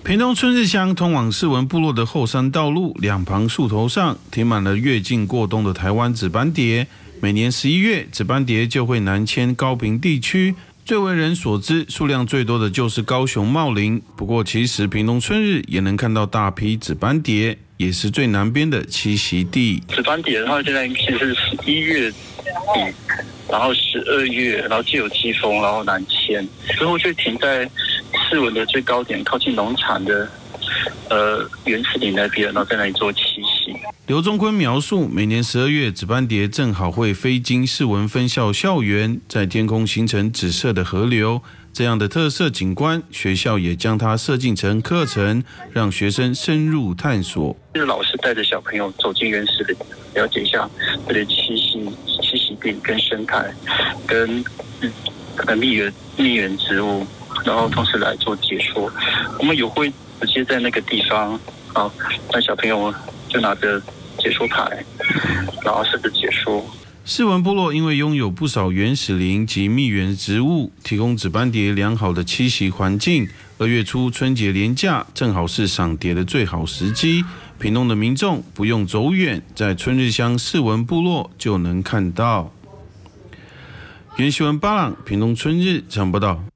屏东春日乡通往世文部落的后山道路两旁树头上停满了越境过冬的台湾紫斑蝶。每年11月，紫斑蝶就会南迁高屏地区。最为人所知、数量最多的就是高雄茂林。不过，其实屏东春日也能看到大批紫斑蝶，也是最南边的栖息地。 紫斑蝶它现在其实是11月底，然后12月，然后就有季风，然后南迁，之后就停在世文的最高点，靠近农场的原始林那边，然后在那里做栖息。 刘宗坤描述，每年12月，紫斑蝶正好会飞经世文分校校园，在天空形成紫色的河流。这样的特色景观，学校也将它设计成课程，让学生深入探索。 就是老师带着小朋友走进原始林，了解一下这里栖息地跟生态，跟可能蜜源植物，然后同时来做解说。我们有会直接在那个地方，让小朋友就拿着解说牌，然后试着解说。 世文部落因为拥有不少原始林及蜜源植物，提供紫斑蝶良好的栖息环境。2月初春节连假，正好是赏蝶的最好时机。屏东的民众不用走远，在春日乡世文部落就能看到。原新闻巴朗，屏东春日常报道。